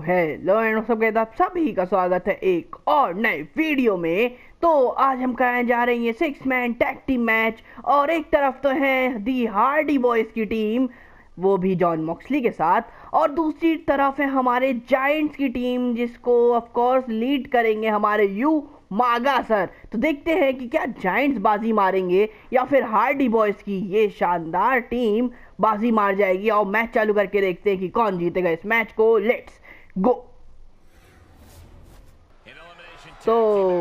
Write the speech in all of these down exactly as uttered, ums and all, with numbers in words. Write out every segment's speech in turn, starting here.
Hello and सब कहता आप सभी का स्वागत है एक और नए वीडियो में। तो आज हम करने जा रहे हैं ये six man tag team match और एक तरफ तो है दी हार्डी बॉयज की टीम, वो भी जॉन मॉक्सली के साथ, और दूसरी तरफ है हमारे जायंट्स की टीम जिसको ऑफ कोर्स लीड करेंगे हमारे यू मागा सर। तो देखते हैं कि क्या जायंट्स बाजी मारेंगे या फिर हार्डी बॉयज की ये शानदार टीम बाजी मार जाएगी। और मैच चालू करके देखते हैं कि कौन जीतेगा इस मैच को। Let's go. तो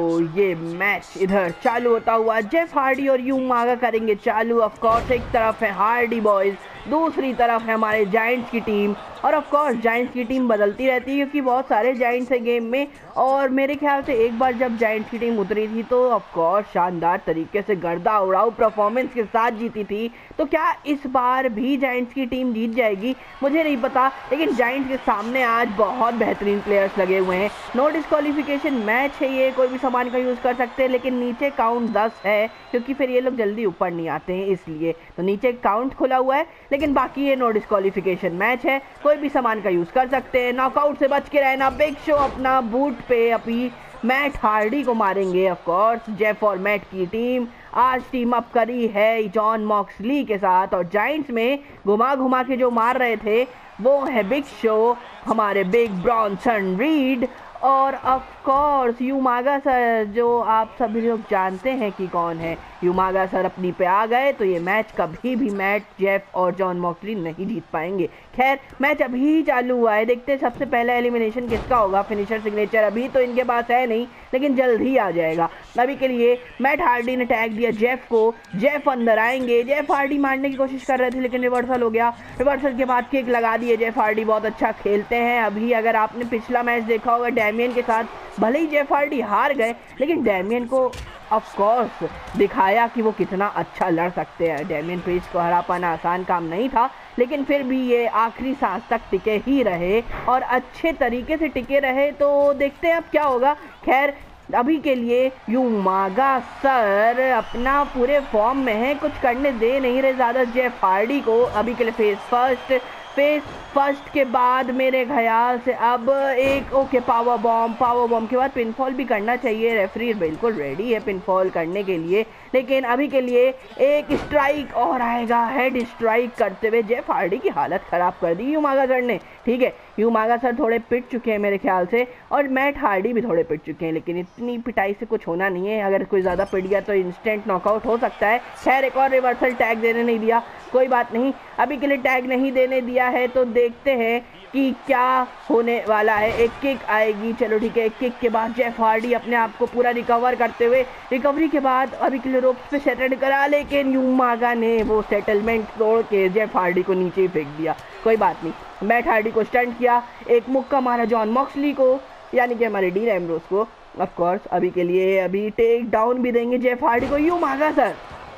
ये मैच इधर चालू होता हुआ जेफ हार्डी और यू मागा करेंगे चालू। ऑफ कोर्स एक तरफ है हार्डी बॉयज, दूसरी तरफ है हमारे जायंट्स की टीम। और ऑफ कोर्स जायंट्स की टीम बदलती रहती है क्योंकि बहुत सारे जायंट्स है गेम में, और मेरे ख्याल से एक बार जब जायंट्स की टीम उतरी थी तो ऑफ कोर्स शानदार तरीके से गर्दा उड़ाऊ परफॉर्मेंस के साथ जीती थी। तो क्या इस बार भी जायंट्स की टीम जीत जाएगी मुझे नहीं पता, लेकिन जायंट्स के सामने आज बहुत बेहतरीन प्लेयर्स लगे हुए हैं। नो डिस्क्वालिफिकेशन मैच है ये, कोई भी सामान का यूज़ कर सकते हैं, लेकिन नीचे काउंट दस है क्योंकि फिर ये लोग जल्दी ऊपर नहीं आते हैं इसलिए। तो नीचे काउंट खुला हुआ है, लेकिन बाकी ये नो डिस्क्वालिफिकेशन मैच है, कोई भी सामान का यूज़ कर सकते हैं। नॉकआउट से बच के रहना। बिग शो अपना बूट पे अभी मैट हार्डी को मारेंगे। ऑफ कोर्स जेफ और मैट की टीम आज टीम अप करी है जॉन मॉक्सली के साथ, और जायंट्स में घुमा घुमा के जो मार रहे थे वो है बिग शो, हमारे बिग ब्रॉन्सन रीड, और of course Umaga sir, जो आप सभी लोग जानते हैं कि कौन है। यू मागा सर अपनी पे आ गए तो ये मैच कभी भी मैट जेफ और जॉन मॉक्सली नहीं जीत पाएंगे। खैर मैच अभी ही चालू हुआ है, देखते हैं सबसे पहला एलिमिनेशन किसका होगा। फिनिशर सिग्नेचर अभी तो इनके पास है नहीं, लेकिन जल्द ही आ जाएगा। अभी के लिए मैट हार्डी ने टैग दिया जेफ को, जेफ अंदर आएंगे। जेफ हार्डी मारने की कोशिश कर रहे थे लेकिन रिवर्सल हो गया। रिवर्सल के बाद किक लगा दिए। जेफ हार्डी बहुत अच्छा खेलते हैं। अभी अगर आपने पिछला मैच देखा होगा डैमियन के साथ, भले ही जेफ हार्डी हार गए लेकिन डैमियन को ऑफ कोर्स दिखाया कि वो कितना अच्छा लड़ सकते हैं। डैमियन प्रीस्ट को हरा पाना आसान काम नहीं था, लेकिन फिर भी ये आखिरी सांस तक टिके ही रहे और अच्छे तरीके से टिके रहे। तो देखते हैं अब क्या होगा। खैर अभी के लिए यू मागा सर अपना पूरे फॉर्म में है, कुछ करने दे नहीं रहे ज़्यादा जेफ हार्डी को। अभी के लिए फेस फर्स्ट फेस फर्स्ट के बाद मेरे ख्याल से अब एक okay power bomb, power bomb के बाद पिनफॉल भी करना चाहिए। रेफरी बिल्कुल रेडी है पिनफॉल करने के लिए, लेकिन अभी के लिए एक स्ट्राइक और आएगा। हेड स्ट्राइक करते हुए जेफ हार्डी की हालत ख़राब कर दी यू मागा सर ने। ठीक है यू मागा सर थोड़े पिट चुके हैं मेरे ख्याल से, और मैट हार्डी भी थोड़े पिट चुके हैं, लेकिन इतनी पिटाई से कुछ होना नहीं है। अगर कोई ज़्यादा पिट गया तो इंस्टेंट नॉकआउट हो सकता है। खैर एक और रिवर्सल टैग देने नहीं दिया, कोई बात नहीं। अभी के लिए टैग नहीं देने दिया है तो देखते हैं कि क्या होने वाला है। एक किक आएगी, चलो ठीक है। एक किक के बाद जेफ हार्डी अपने आप को पूरा रिकवर करते हुए, रिकवरी के बाद अभी के लिए रोप्स पे सेटल करा, लेकिन यू मागा ने वो सेटलमेंट तोड़ के जेफ हार्डी को नीचे ही फेंक दिया। कोई बात नहीं, मैट हार्डी को स्टंट किया, एक मुक्का मारा जॉन मॉक्सली को, यानी कि हमारे डीन एम्ब्रोस को। ऑफ कोर्स अभी के लिए अभी टेक डाउन भी देंगे जेफ हार्डी को। यू मागा सर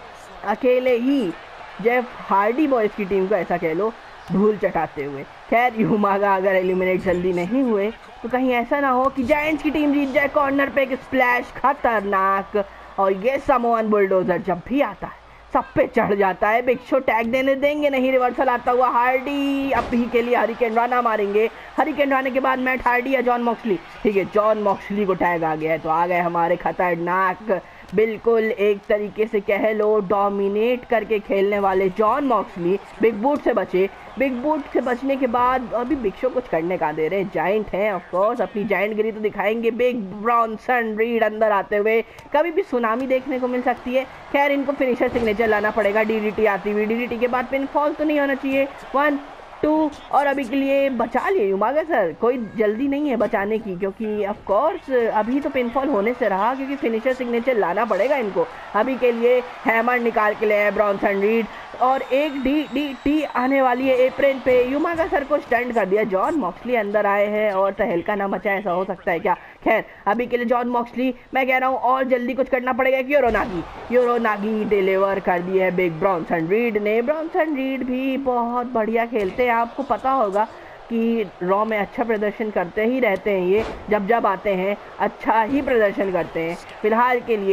अकेले ही जेफ हार्डी बॉयज की टीम को ऐसा कह लो धूल चटाते हुए। खैर यू मागा अगर एलिमिनेट जल्दी नहीं हुए तो कहीं ऐसा ना हो कि जायंट्स की टीम जीत जाए। कॉर्नर पे एक स्प्लैश खतरनाक, और ये समोअन बुलडोजर जब भी आता है सब पे चढ़ जाता है। बिग शो टैग देने देंगे नहीं, रिवर्सल आता हुआ हार्डी अभी के लिए हरिकेन राना मारेंगे। हरिकेन राने के बाद मैट हार्डी या जॉन मॉक्सली, ठीक है जॉन मॉक्सली को टैग आ गया है, तो आ गए हमारे खतरनाक, बिल्कुल एक तरीके से कह लो डोमिनेट करके खेलने वाले जॉन मॉक्सली। बिग बूट से बचे, बिग बूट से बचने के बाद अभी बिग शो कुछ करने का दे रहे हैं। जायंट हैं ऑफ कोर्स, अपनी जायंट गिरी तो दिखाएंगे। बिग ब्रॉन्सन रीड अंदर आते हुए, कभी भी सुनामी देखने को मिल सकती है। खैर इनको फिनिशर सिग्नेचर लाना पड़ेगा। डीडीटी आती हुई, डीडीटी के बाद पिनफॉल तो नहीं होना चाहिए। वन टू, और अभी के लिए बचा लिए यू मागा सर, कोई जल्दी नहीं है बचाने की क्योंकि ऑफ कोर्स अभी तो पिनफॉल होने से रहा, क्योंकि फिनिशर सिग्नेचर लाना पड़ेगा इनको। अभी के लिए हैमर निकाल के लिए ब्रॉन्सन रीड, और एक डी डी टी आने वाली है एप्रिल पे। यू मागा सर को स्टंट कर दिया। जॉन मॉक्सली अंदर आए हैं और तहलका ना मचा, ऐसा हो सकता है क्या। खैर अभी के लिए जॉन मॉक्सली, मैं कह रहा हूँ और जल्दी कुछ करना पड़ेगा कि योरोनागी योरोनागी डिलीवर कर दी है बिग ब्रॉन्सन रीड ने। ब्रॉन्सन रीड भी बहुत बढ़िया खेलते हैं, आपको पता होगा कि रॉ में अच्छा प्रदर्शन करते ही रहते हैं ये, जब जब आते हैं अच्छा ही प्रदर्शन करते हैं। फिलहाल के लिए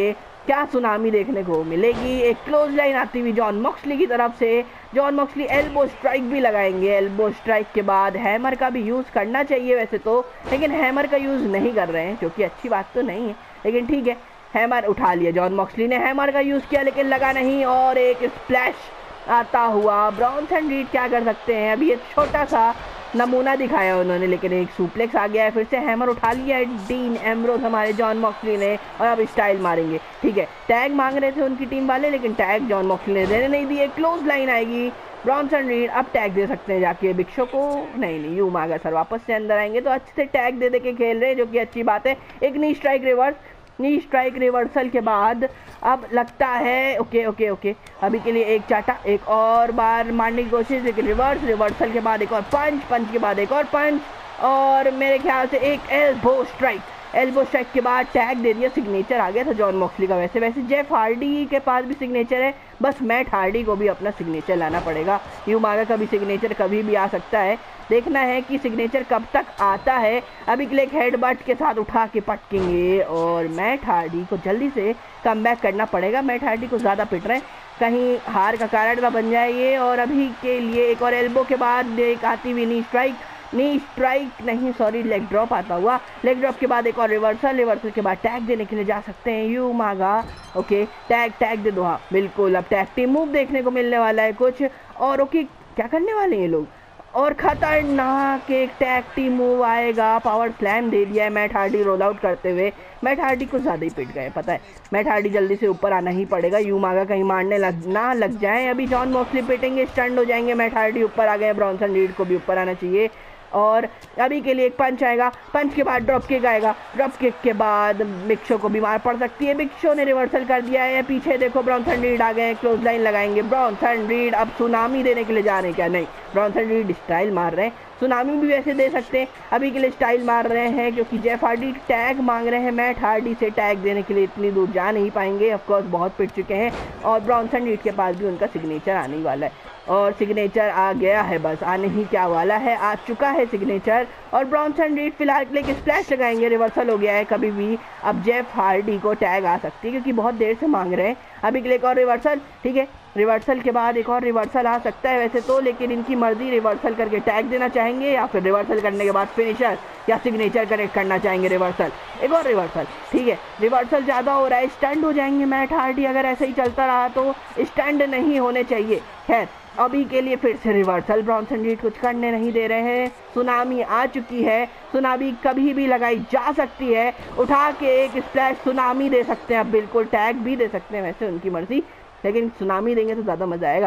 क्या सुनामी देखने को मिलेगी। एक क्लोज लाइन आती हुई जॉन मॉक्सली की तरफ से। जॉन मॉक्सली एल्बो स्ट्राइक भी लगाएंगे। एल्बो स्ट्राइक के बाद हैमर का भी यूज़ करना चाहिए वैसे तो, लेकिन हैमर का यूज़ नहीं कर रहे हैं जो कि अच्छी बात तो नहीं है, लेकिन ठीक है। हैमर उठा लिया जॉन मॉक्सली ने, हैमर का यूज़ किया लेकिन लगा नहीं, और एक स्प्लैश आता हुआ। ब्रॉन्सन रीड क्या कर सकते हैं, अभी एक छोटा सा नमूना दिखाया उन्होंने, लेकिन एक सुप्लेक्स आ गया है। फिर से हैमर उठा लिया है डीन एम्ब्रोस हमारे जॉन मॉक्सली ने, और अब स्टाइल मारेंगे। ठीक है, टैग मांग रहे थे उनकी टीम वाले, लेकिन टैग जॉन मॉक्सली ने देने नहीं दिए। क्लोज लाइन आएगी, ब्रॉन्सन रीड अब टैग दे सकते हैं जाके बिग शो को। नहीं नहीं, यू मागा सर वापस से अंदर आएंगे तो अच्छे से टैग दे दे के खेल रहे हैं, जो कि अच्छी बात है। एक knee strike reverse, knee strike reversal के बाद अब लगता है ओके ओके ओके अभी के लिए एक चाटा, एक और बार मारने की कोशिश, लेकिन रिवर्स, रिवर्सल के बाद एक और पंच, पंच के बाद एक और पंच, और मेरे ख्याल से एक एल्बो स्ट्राइक। एल्बो स्ट्राइक के बाद टैग दे दिया, सिग्नेचर आ गया था जॉन मॉक्सली का। वैसे वैसे जेफ हार्डी के पास भी सिग्नेचर है, बस मैट हार्डी को भी अपना सिग्नेचर लाना पड़ेगा। यूमागा का भी सिग्नेचर कभी भी आ सकता है, देखना है कि सिग्नेचर कब तक आता है। अभी के लिए एक हेडबट के साथ उठा के पटकेंगे, और मैट हार्डी को जल्दी से कमबैक करना पड़ेगा। मैट हार्डी को ज़्यादा पिट रहे हैं, कहीं हार का कारण ना बन जाए ये। और अभी के लिए एक और एल्बो के बाद एक आती हुई नी स्ट्राइक, नी स्ट्राइक नहीं सॉरी लेग ड्रॉप आता हुआ। लेग ड्रॉप के बाद एक और रिवर्सल, रिवर्सल के बाद टैग देने के लिए जा सकते हैं यूमागा। ओके टैग टैग दे दो, हाँ बिल्कुल। अब टैग टीम मूव देखने को मिलने वाला है कुछ, और ओके क्या करने वाले हैं ये लोग, और खतरनाक एक टैग टीम मूव आएगा। पावर स्लैम दे दिया है मैट हार्डी रोल आउट करते हुए। मैट हार्डी को ज़्यादा ही पिट गए, पता है मैट हार्डी जल्दी से ऊपर आना ही पड़ेगा। यूमागा कहीं मारने लग ना लग जाए। अभी जॉन मॉक्सली पिटेंगे, स्टंड हो जाएंगे। मैट हार्डी ऊपर आ गए, ब्रॉन्सन रीड को भी ऊपर आना चाहिए। और अभी के लिए एक पंच आएगा, पंच के बाद ड्रॉप किक आएगा, ड्रॉप किक के बाद बिग शो को बीमार पड़ सकती है। बिग शो ने रिवर्सल कर दिया है, पीछे देखो ब्रॉन्सन रीड आ गए, क्लोज लाइन लगाएंगे। ब्रॉन्सन रीड अब सुनामी देने के लिए जा रहे हैं क्या, नहीं ब्रॉन्सन रीड स्टाइल मार रहे हैं, सुनामी भी वैसे दे सकते हैं। अभी के लिए स्टाइल मार रहे हैं क्योंकि जेफ हार्डी टैग मांग रहे हैं। मैट हार्डी से टैग देने के लिए इतनी दूर जा नहीं पाएंगे, ऑफकोर्स बहुत पिट चुके हैं। और ब्रॉन्सन रीड के पास भी उनका सिग्नेचर आने वाला है, और सिग्नेचर आ गया है, बस आने ही क्या वाला है, आ चुका है सिग्नेचर। और ब्रॉन्सन रीड फिलहाल के लिए स्प्लैश लगाएंगे, रिवर्सल हो गया है कभी भी। अब जेफ हार्डी को टैग आ सकती है क्योंकि बहुत देर से मांग रहे हैं। अभी के लिए एक और रिवर्सल, ठीक है रिवर्सल के बाद एक और रिवर्सल आ सकता है वैसे तो, लेकिन इनकी मर्जी, रिवर्सल करके टैग देना चाहेंगे या फिर रिवर्सल करने के बाद फिनिशर या सिग्नेचर करेक्ट करना चाहेंगे। रिवर्सल, एक और रिवर्सल, ठीक है रिवर्सल ज़्यादा हो रहा है, स्टंड हो जाएंगे मैट हार्डी अगर ऐसे ही चलता रहा तो। स्टंड नहीं होने चाहिए। खैर अभी के लिए फिर से रिवर्सल, ब्रॉन्सन रीड कुछ करने नहीं दे रहे हैं। सुनामी आ चुकी है, सुनामी कभी भी लगाई जा सकती है। उठा के एक स्प्लैश सुनामी दे सकते हैं, अब बिल्कुल टैग भी दे सकते हैं वैसे उनकी मर्जी, लेकिन सुनामी देंगे तो ज़्यादा मज़ा आएगा।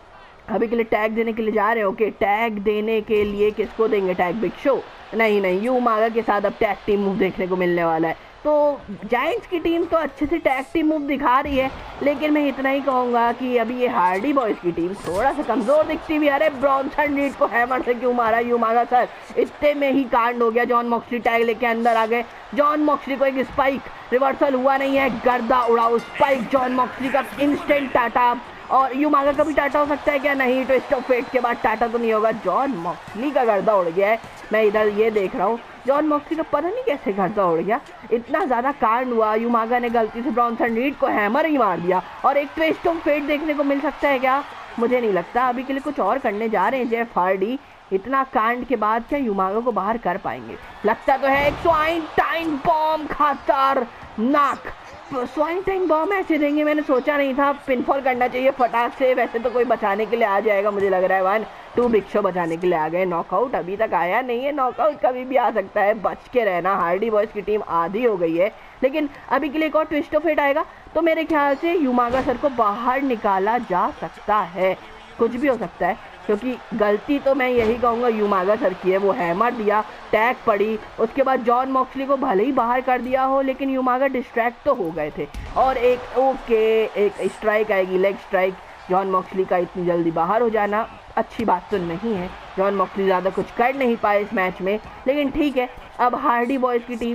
अभी के लिए टैग देने के लिए जा रहे हैं। ओके टैग देने के लिए किसको देंगे टैग, बिग शो नहीं नहीं यूमागा के साथ अब टैग टीम मूव देखने को मिलने वाला है। तो जायंट्स की टीम तो अच्छे से टैग टीम मूव दिखा रही है, लेकिन मैं इतना ही कहूँगा कि अभी ये हार्डी बॉयज़ की टीम थोड़ा सा कमज़ोर दिखती भी। अरे ब्रॉन्सन रीड को हैमर से क्यों मारा यूमागा सर, इतने में ही कांड हो गया। जॉन मॉक्सली टैग लेके अंदर आ गए। जॉन मॉक्सली को एक स्पाइक, रिवर्सल हुआ नहीं है, गर्दा उड़ाओ स्पाइक जॉन मॉक्सली का, इंस्टेंट टाटा। और यूमागा का भी टाटा हो सकता है क्या, नहीं ट्विस्ट ऑफ फेट के बाद टाटा तो नहीं होगा। जॉन मॉक्सली का गर्दा उड़ गया है, मैं इधर ये देख रहा हूँ जॉन मॉक्सली का पता नहीं कैसे गर्दा उड़ गया, इतना ज़्यादा कांड हुआ। यूमागा ने गलती से ब्रॉन्सन रीड को हैमर ही मार दिया। और एक ट्विस्ट ऑफ फेट देखने को मिल सकता है क्या, मुझे नहीं लगता। अभी के लिए कुछ और करने जा रहे हैं जेफ हार्डी। इतना कांड के बाद क्या यूमागा को बाहर कर पाएंगे, लगता तो है। एक स्वाइन टाइम बॉम्ब, खतरनाक स्वाइन टाइम बॉम्ब ऐसे देंगे, मैंने सोचा नहीं था। पिनफॉल करना चाहिए फटाक से, वैसे तो कोई बचाने के लिए आ जाएगा मुझे लग रहा है। वन टू बिग शो बचाने के लिए आ गए। नॉकआउट अभी तक आया नहीं है, नॉकआउट कभी भी आ सकता है, बच के रहना। हार्डी बॉयज़ की टीम आधी हो गई है, लेकिन अभी के लिए एक और ट्विस्ट ऑफ फेट आएगा तो मेरे ख्याल से यूमागा सर को बाहर निकाला जा सकता है। कुछ भी हो सकता है, क्योंकि गलती तो मैं यही कहूँगा यूमागा सर की है। वो हैमर दिया, टैग पड़ी, उसके बाद जॉन मॉक्सली को भले ही बाहर कर दिया हो, लेकिन यूमागा डिस्ट्रैक्ट तो हो गए थे। और एक ओके एक स्ट्राइक आएगी, लेग स्ट्राइक। जॉन मॉक्सली का इतनी जल्दी बाहर हो जाना अच्छी बात तो नहीं है। जॉन मॉक्सली ज़्यादा कुछ कर नहीं पाए इस मैच में, लेकिन ठीक है। अब हार्डी बॉयज़ की team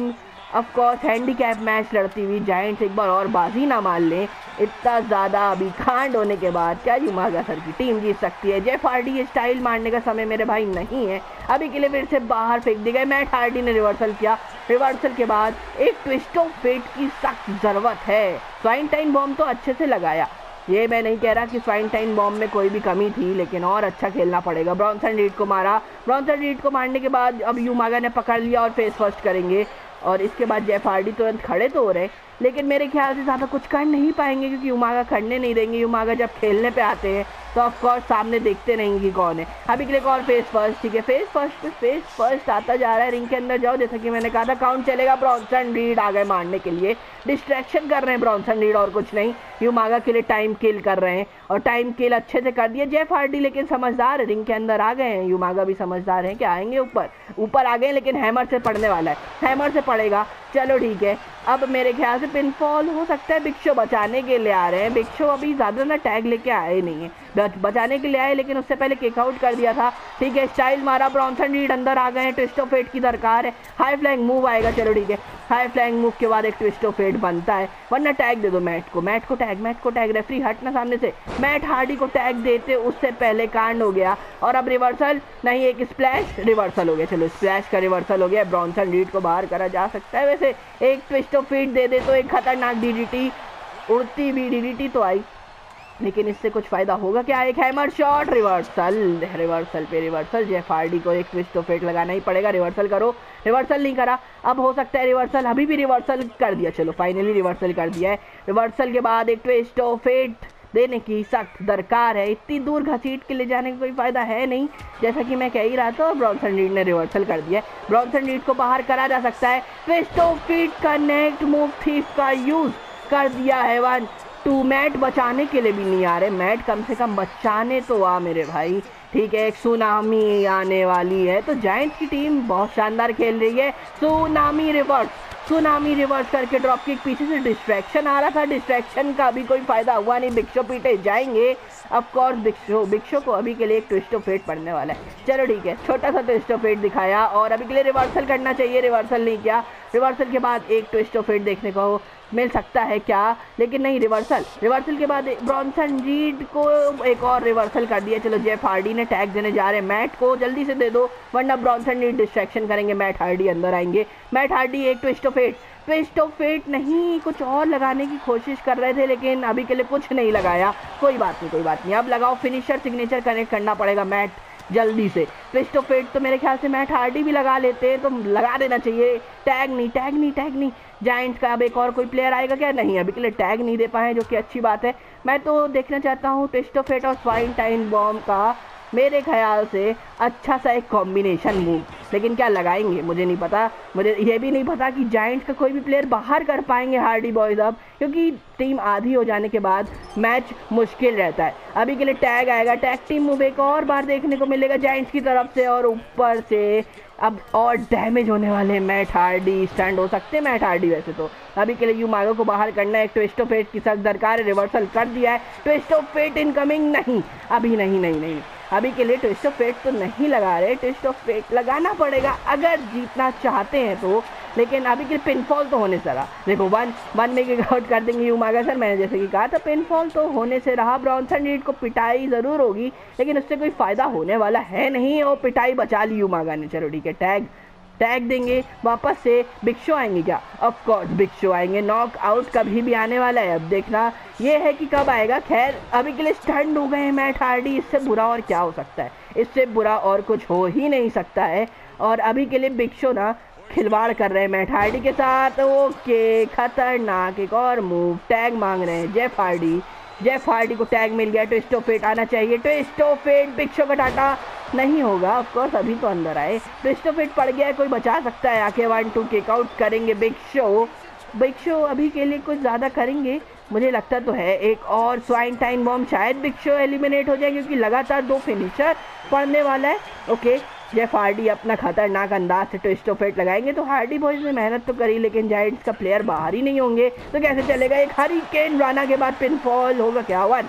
of course handicap match लड़ती हुई जायंट्स एक बार और बाजी ना मान लें। इतना ज़्यादा अभी कांड होने के बाद क्या युमागा सर की टीम जीत सकती है? जेफ हार्डी स्टाइल मारने का समय मेरे भाई नहीं है, अभी के लिए फिर से बाहर फेंक दी गए। मैट हार्डी ने रिवर्सल किया, रिवर्सल के बाद एक ट्विस्ट ऑफ फेट की सख्त ज़रूरत है। स्वाइन टाइम बॉम्ब तो अच्छे से लगाया, ये मैं नहीं कह रहा कि स्वाइन टाइम बॉम्ब में कोई भी कमी थी, लेकिन और अच्छा खेलना पड़ेगा। ब्रॉन्सन रीड को मारा, ब्रॉन्सन रीड को मारने के बाद अब युमागा ने पकड़ लिया और फेस फर्स्ट करेंगे। और इसके बाद जेफ हार्डी तुरंत खड़े तो हो रहे, लेकिन मेरे ख्याल से ज़्यादा कुछ कर नहीं पाएंगे क्योंकि युमागा खड़ने नहीं देंगे। युमागा जब खेलने पे आते हैं तो ऑफकोर्स सामने देखते नहीं कि कौन है। अभी के लिए और फेस फर्स्ट, ठीक है, फेस फर्स्ट फेस फर्स्ट आता जा रहा है। रिंग के अंदर जाओ, जैसा कि मैंने कहा था काउंट चलेगा। ब्रॉन्सन रीड आ गए मारने के लिए, डिस्ट्रैक्शन कर रहे हैं ब्रॉन्सन रीड और कुछ नहीं। युमागा के लिए टाइम किल कर रहे हैं और टाइम किल अच्छे से कर दिया जेफ हार्डी, लेकिन समझदार रिंग के अंदर आ गए हैं। युमागा भी समझदार है कि आएंगे ऊपर, ऊपर आ गए, लेकिन हैमर से पड़ने वाला है, हैमर से पड़ेगा। चलो ठीक है, अब मेरे ख्याल से पिनफॉल हो सकता है। बिग शो बचाने के लिए आ रहे हैं, बिग शो अभी ज़्यादा ना टैग लेके आए नहीं है, बचाने के लिए आए, लेकिन उससे पहले किक आउट कर दिया था। ठीक है, स्टाइल मारा, ब्रॉन्सन रीड अंदर आ गए हैं, ट्विस्ट ऑफ फेट की दरकार है, हाई फ्लाइंग मूव आएगा। चलो ठीक है, हाई फ्लाइंग मूव के बाद एक ट्विस्ट ऑफ फेट बनता है, वरना टैग दे दो मैट को, मैट को टैग, मैट को टैग, रेफरी हटना सामने से। मैट हार्डी को टैग देते उससे पहले कांड हो गया। और अब रिवर्सल नहीं, एक स्प्लैश, रिवर्सल हो गया। चलो स्प्लैश का रिवर्सल हो गया, ब्रॉन्सन रीड को बाहर करा जा सकता है। वैसे एक ट्विस्ट ऑफ फेट दे दे तो एक खतरनाक डीडीटी, उड़ती हुई डीडीटी तो आई, लेकिन इससे कुछ फायदा होगा क्या? एक हैमर शॉट, रिवर्सल, रिवर्सल पे रिवर्सल। जेफ हार्डी को एक ट्विस्ट ऑफ फेट लगाना ही पड़ेगा, रिवर्सल करो, रिवर्सल नहीं करा, अब हो सकता है रिवर्सल, अभी भी रिवर्सल कर दिया। चलो फाइनली रिवर्सल कर दिया है। रिवर्सल के बाद एक ट्विस्ट ऑफ फेट देने की सख्त दरकार है, इतनी दूर घसीट के ले जाने का कोई फायदा है नहीं, जैसा कि मैं कह ही रहा था। और ब्रॉन्सन रीड ने रिवर्सल कर दिया है, ब्रॉन्सन रीड को बाहर करा जा सकता है। ट्विस्ट ऑफ फेट का नेक्स्ट मूव थीफ का यूज कर दिया है। वन टू, मैट बचाने के लिए भी नहीं आ रहे, मैट कम से कम बचाने तो आ मेरे भाई। ठीक है, एक सुनामी आने वाली है, तो जायंट्स की टीम बहुत शानदार खेल रही है। सुनामी रिवर्स, सुनामी रिवर्स करके ड्रॉप किक, पीछे से डिस्ट्रैक्शन आ रहा था, डिस्ट्रैक्शन का भी कोई फायदा हुआ नहीं, बिग शो पीटे जाएंगे। Of course Big Show, Big Show को अभी के लिए एक ट्विस्ट ऑफ फेट पड़ने वाला है। चलो ठीक है, छोटा सा ट्विस्ट ऑफ फेट दिखाया और अभी के लिए रिवर्सल करना चाहिए, रिवर्सल नहीं किया। रिवर्सल के बाद एक ट्विस्ट ऑफ फेट देखने को मिल सकता है क्या, लेकिन नहीं, रिवर्सल, रिवर्सल के बाद ब्रॉन्सन रीड को एक और रिवर्सल कर दिया। चलो जेफ हार्डी ने टैग देने जा रहे हैं, मैट को जल्दी से दे दो वरना ब्रॉन्सन रीड डिस्ट्रैक्शन करेंगे, मैट हार्डी अंदर आएंगे। मैट हार्डी एक twist of fate, twist of fate नहीं, कुछ और लगाने की कोशिश कर रहे थे, लेकिन अभी के लिए कुछ नहीं लगाया। कोई बात नहीं, कोई बात नहीं, अब लगाओ फिनिशर, सिग्नेचर कनेक्ट करना पड़ेगा मैट जल्दी से। ट्विस्ट ऑफ फेट तो मेरे ख्याल से मैट हार्डी भी लगा लेते हैं, तो लगा देना चाहिए। टैग नहीं, टैग नहीं, टैग नहीं, जायंट्स का अब एक और कोई प्लेयर आएगा क्या? नहीं, अभी के लिए टैग नहीं दे पाए, जो कि अच्छी बात है। मैं तो देखना चाहता हूँ ट्विस्ट ऑफ फेट और स्वाइन टाइम बॉम्ब का मेरे ख्याल से अच्छा सा एक कॉम्बिनेशन मूव, लेकिन क्या लगाएंगे मुझे नहीं पता। मुझे ये भी नहीं पता कि जायंट्स का कोई भी प्लेयर बाहर कर पाएंगे हार्डी बॉयज़ अब, क्योंकि टीम आधी हो जाने के बाद मैच मुश्किल रहता है। अभी के लिए टैग आएगा, टैग टीम मूव एक और बार देखने को मिलेगा जायंट्स की तरफ से, और ऊपर से अब और डैमेज होने वाले मैट हार्डी, स्टैंड हो सकते हैं मैट हार्डी वैसे तो। अभी के लिए युमागा को बाहर करना है, एक ट्विस्ट ऑफ फेट की सख्त दरकार है, रिवर्सल कर दिया है। ट्विस्ट ऑफ फेट इनकमिंग, नहीं अभी नहीं नहीं नहीं अभी के लिए ट्विस्ट ऑफ फेट तो नहीं लगा रहे, ट्विस्ट ऑफ फेट लगाना पड़ेगा अगर जीतना चाहते हैं तो, लेकिन अभी के लिए पिनफॉल तो होने से रहा। देखो वन वन में किक आउट कर देंगे युमागा सर, मैंने जैसे कि कहा था पिनफॉल तो होने से रहा। ब्रॉन्सन रीड को पिटाई ज़रूर होगी, लेकिन उससे कोई फ़ायदा होने वाला है नहीं, और पिटाई बचा ली युमागा ने। चलो ठीक है, टैग टैग देंगे वापस से। बिग शो आएंगे क्या? ऑफ कोर्स बिग शो आएंगे, नॉक आउट कभी भी आने वाला है, अब देखना ये है कि कब आएगा। खैर अभी के लिए स्टंड हो गए हैं मैट हार्डी, इससे बुरा और क्या हो सकता है, इससे बुरा और कुछ हो ही नहीं सकता है। और अभी के लिए बिग शो ना खिलवाड़ कर रहे हैं मैट हार्डी के साथ। ओके, खतरनाक एक और मूव, टैग मांग रहे हैं जेफ हार्डी, जेफ हार्डी को टैग मिल गया। ट्विस्ट ऑफ फेट आना चाहिए, twist of fate, Big Show का टाटा नहीं होगा ऑफ कोर्स, अभी तो अंदर आए। ट्विस्ट ऑफ फेट पड़ गया है, कोई बचा सकता है आके? वन टू किक आउट करेंगे बिग शो, बिग शो अभी के लिए कुछ ज़्यादा करेंगे मुझे लगता तो है। एक और स्वाइन टाइम बॉम्ब, शायद बिग शो एलिमिनेट हो जाए क्योंकि लगातार दो फिनिशर पड़ने वाला है। ओके, जेफ हार्डी अपना खतरनाक अंदाज से ट्विस्ट ऑफ फेट लगाएंगे, तो हार्डी बॉयज़ ने मेहनत तो करी, लेकिन जायंट्स का प्लेयर बाहर ही नहीं होंगे, तो कैसे चलेगा? एक हरिकेन राना के बाद पिनफॉल होगा क्या? वन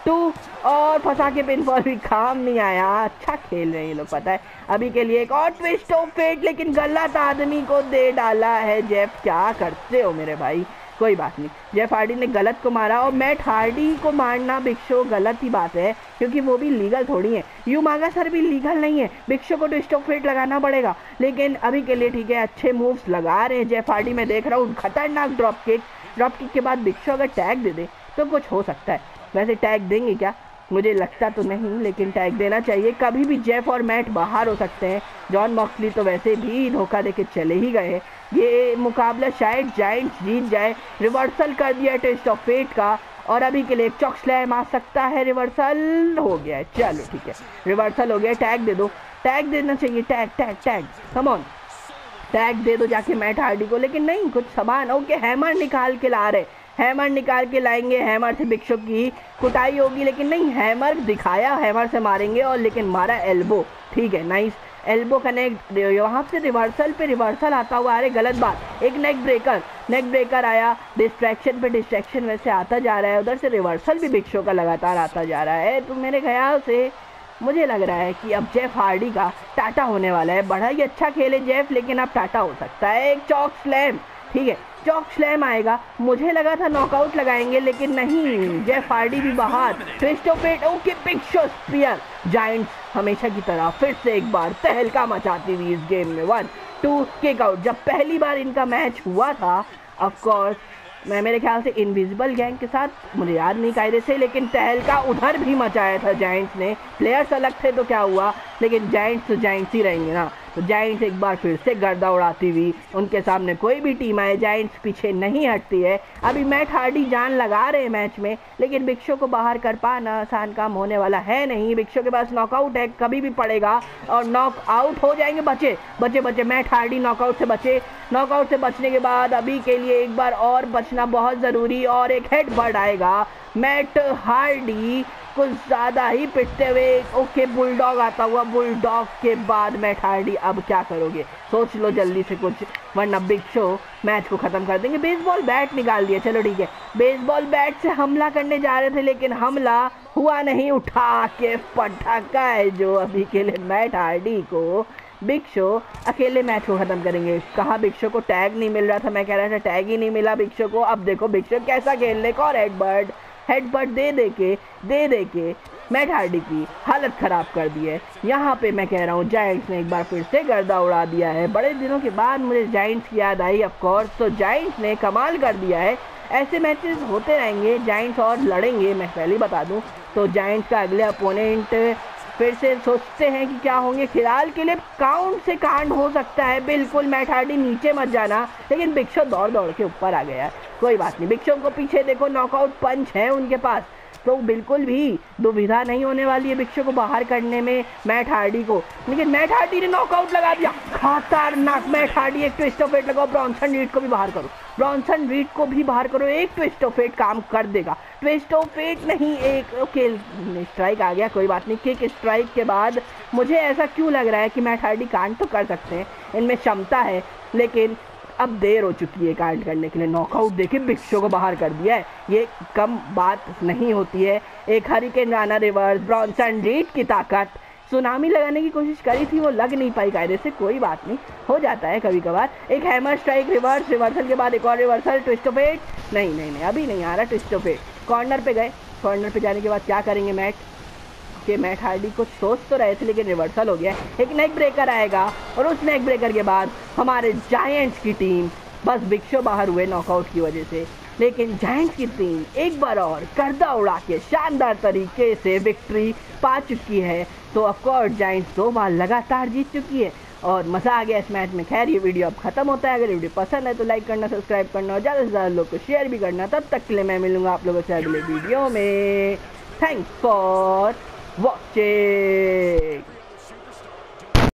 टू और फंसा के पिनफॉल भी काम नहीं आया। अच्छा खेल रहे हैं ये लोग, पता है। अभी के लिए एक और ट्विस्ट ऑफ फेट, लेकिन गलत आदमी को दे डाला है जेफ। क्या करते हो मेरे भाई, कोई बात नहीं। जेफ हार्डी ने गलत को मारा और मैट हार्डी को मारना बिग शो गलत ही बात है, क्योंकि वो भी लीगल थोड़ी है। यूमागा सर भी लीगल नहीं है, बिग शो को ट्विस्ट ऑफ फेट लगाना पड़ेगा। लेकिन अभी के लिए ठीक है, अच्छे मूव्स लगा रहे हैं जेफ हार्डी। मैं देख रहा हूँ खतरनाक ड्रॉप किक। ड्रॉप किक के बाद बिग शो अगर टैग दे दे तो कुछ हो सकता है। वैसे टैग देंगे क्या, मुझे लगता तो नहीं, लेकिन टैग देना चाहिए। कभी भी जेफ और मैट बाहर हो सकते हैं। जॉन मॉक्सली तो वैसे भी धोखा देके चले ही गए। ये मुकाबला शायद जायंट्स जीत जाए। रिवर्सल कर दिया ट्विस्ट ऑफ फेट का, और अभी के लिए एक चॉक स्लैम आ सकता है। रिवर्सल हो गया है, चलो ठीक है, रिवर्सल हो गया। टैग दे दो, टैग देना चाहिए। Tag tag tag come on, tag दे दो जाके मैट हार्डी को। लेकिन नहीं, कुछ सामान। ओके, हैमर निकाल के ला रहे, हैमर निकाल के लाएंगे। हैमर से बिग शो की कुटाई होगी, लेकिन नहीं, हैमर दिखाया हैमर से मारेंगे, और लेकिन मारा एल्बो। ठीक है, नाइस एल्बो कनेक्ट। वहाँ से रिवर्सल पे रिवर्सल आता हुआ। अरे गलत बात, एक नेक ब्रेकर, नेक ब्रेकर आया। डिस्ट्रैक्शन पे डिस्ट्रैक्शन वैसे आता जा रहा है। उधर से रिवर्सल भी बिग शो का लगातार आता जा रहा है। तो मेरे ख्याल से मुझे लग रहा है कि अब जेफ हार्डी का टाटा होने वाला है। बड़ा ही अच्छा खेले जेफ, लेकिन अब टाटा हो सकता है। एक चॉक स्लैम, ठीक है, चॉक स्लैम आएगा। मुझे लगा था नॉकआउट लगाएंगे, लेकिन नहीं, जेफ हार्डी भी बाहर। Twist of fate, okay, Big Show spear. Giants हमेशा की तरह फिर से एक बार तहलका मचाती हुई इस गेम में। One two kick out. जब पहली बार इनका मैच हुआ था, ऑफ कोर्स मैं मेरे ख्याल से इनविजिबल गैंग के साथ, मुझे याद नहीं कायदे से, लेकिन तहलका उधर भी मचाया था जायंट्स ने। प्लेयर्स अलग थे तो क्या हुआ, लेकिन जायंट्स तो जायंट्स ही रहेंगे ना। तो जायंट्स एक बार फिर से गर्दा उड़ाती हुई, उनके सामने कोई भी टीम आए जायंट्स पीछे नहीं हटती है। अभी मैट हार्डी जान लगा रहे हैं मैच में, लेकिन बिग शो को बाहर कर पाना आसान काम होने वाला है नहीं। बिग शो के पास नॉकआउट है, कभी भी पड़ेगा और नॉक आउट हो जाएंगे। बचे बचे बचे मैट हार्डी नॉकआउट से बचे। नॉकआउट से बचने के बाद अभी के लिए एक बार और बचना बहुत ज़रूरी, और एक हेडबट आएगा। मैट हार्डी कुछ ज़्यादा ही पिटते हुए। ओके, बुलडॉग आता हुआ। बुलडॉग के बाद मैट हार्डी, अब क्या करोगे, सोच लो जल्दी से कुछ, वरना बिग शो मैच को ख़त्म कर देंगे। बेसबॉल बैट निकाल दिया, चलो ठीक है। बेसबॉल बैट से हमला करने जा रहे थे, लेकिन हमला हुआ नहीं। उठा के पटाखा है जो अभी के लिए मैट हार्डी को बिग शो अकेले मैच को ख़त्म करेंगे। कहा बिग शो को टैग नहीं मिल रहा था, मैं कह रहा था टैग ही नहीं मिला बिग शो को। अब देखो बिग शो कैसा खेलने को, और हेडबट हेडबट दे दे के दे दे के मैट हार्डी की हालत ख़राब कर दी है। यहाँ पे मैं कह रहा हूँ जायंट्स ने एक बार फिर से गर्दा उड़ा दिया है। बड़े दिनों के बाद मुझे जायंट्स की याद आई, ऑफ कोर्स। तो जायंट्स ने कमाल कर दिया है। ऐसे मैचेस होते रहेंगे, जायंट्स और लड़ेंगे, मैं पहले ही बता दूँ। तो जायंट्स का अगले अपोनेंट फिर से सोचते हैं कि क्या होंगे। फिलहाल के लिए काउंट से कांड हो सकता है, बिल्कुल। मैट हार्डी नीचे मत जाना, लेकिन बिग शो दौड़ दौड़ के ऊपर आ गया। कोई बात नहीं, बिग शो को पीछे देखो, नॉकआउट पंच है उनके पास, तो बिल्कुल भी दुविधा नहीं होने वाली है बिग शो को बाहर करने में मैट हार्डी को। लेकिन मैट हार्डी ने नॉकआउट लगा दिया, खतरनाक। मैट हार्डी, एक ट्विस्ट ऑफ फेट लगाओ, ब्रॉन्सन रीड को भी बाहर करो, ब्रॉन्सन रीड को भी बाहर करो। एक ट्विस्ट ऑफ फेट काम कर देगा। ट्विस्ट ऑफ फेट नहीं, एक ओके स्ट्राइक आ गया, कोई बात नहीं। किक स्ट्राइक के बाद मुझे ऐसा क्यों लग रहा है कि मैट हार्डी कांड तो कर सकते हैं, इनमें क्षमता है, लेकिन अब देर हो चुकी है कांड करने के लिए। नॉकआउट देखिए, बिग शो को बाहर कर दिया है, ये कम बात नहीं होती है। एक hurricane rana reverse, Bronson Reed की ताकत। सुनामी लगाने की कोशिश करी थी, वो लग नहीं पाई कायदे से, कोई बात नहीं, हो जाता है कभी कभार। एक हैमर स्ट्राइक रिवर्स, रिवर्सल के बाद एक और रिवर्सल। ट्विस्ट ऑफ फेट, नहीं नहीं नहीं अभी नहीं आ रहा ट्विस्ट ऑफ फेट। कॉर्नर पे गए, कॉर्नर पे जाने के बाद क्या करेंगे मैट के मैट हार्डी कुछ सोच तो रहे थे, लेकिन रिवर्सल हो गया। एक नेक ब्रेकर आएगा, और उस नेक ब्रेकर के बाद हमारे जायंट्स की टीम, बस बिग शो बाहर हुए नॉकआउट की वजह से, लेकिन जायंट्स की टीम एक बार और गर्दा उड़ा के शानदार तरीके से विक्ट्री पा चुकी है। तो ऑफकोर्स जायंट्स दो बार लगातार जीत चुकी है, और मज़ा आ गया इस मैच में। खैर, ये वीडियो अब खत्म होता है। अगर वीडियो पसंद है तो लाइक करना, सब्सक्राइब करना, और ज़्यादा से ज़्यादा लोग को शेयर भी करना। तब तक के लिए मैं मिलूँगा आप लोगों से अगले वीडियो में। Thanks for watching।